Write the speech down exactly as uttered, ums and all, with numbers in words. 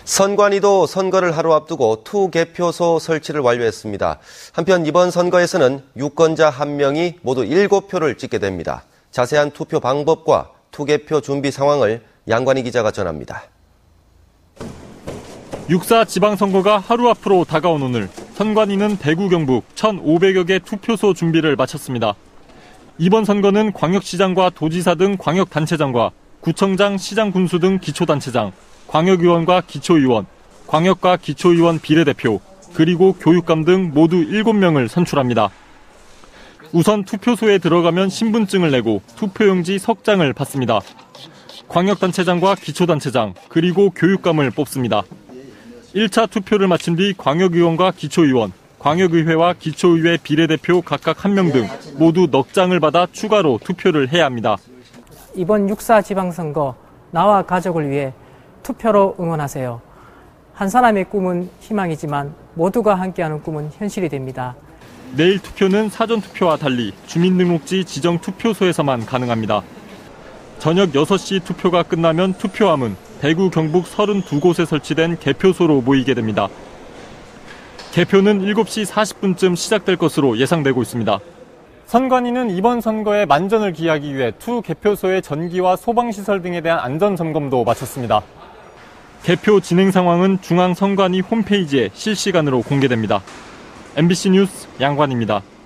선관위도 선거를 하루 앞두고 투개표소 설치를 완료했습니다. 한편 이번 선거에서는 유권자 한 명이 모두 일곱 표를 찍게 됩니다. 자세한 투표 방법과 투개표 준비 상황을 양관희 기자가 전합니다. 육사 지방선거가 하루 앞으로 다가온 오늘, 선관위는 대구 경북 천오백여 개 투표소 준비를 마쳤습니다. 이번 선거는 광역시장과 도지사 등 광역단체장과 구청장, 시장 군수 등 기초단체장, 광역의원과 기초의원, 광역과 기초의원 비례대표, 그리고 교육감 등 모두 일곱 명을 선출합니다. 우선 투표소에 들어가면 신분증을 내고 투표용지 석 장을 받습니다. 광역단체장과 기초단체장, 그리고 교육감을 뽑습니다. 일 차 투표를 마친 뒤 광역의원과 기초의원, 광역의회와 기초의회 비례대표 각각 한 명 등 모두 넉 장을 받아 추가로 투표를 해야 합니다. 이번 육사 지방선거 나와 가족을 위해 투표로 응원하세요. 한 사람의 꿈은 희망이지만 모두가 함께하는 꿈은 현실이 됩니다. 내일 투표는 사전투표와 달리 주민등록지 지정 투표소에서만 가능합니다. 저녁 여섯 시 투표가 끝나면 투표함은 대구, 경북 서른두 곳에 설치된 개표소로 모이게 됩니다. 개표는 일곱 시 사십 분쯤 시작될 것으로 예상되고 있습니다. 선관위는 이번 선거에 만전을 기하기 위해 투 개표소의 전기와 소방시설 등에 대한 안전점검도 마쳤습니다. 개표 진행 상황은 중앙선관위 홈페이지에 실시간으로 공개됩니다. 엠비씨 뉴스 양관입니다.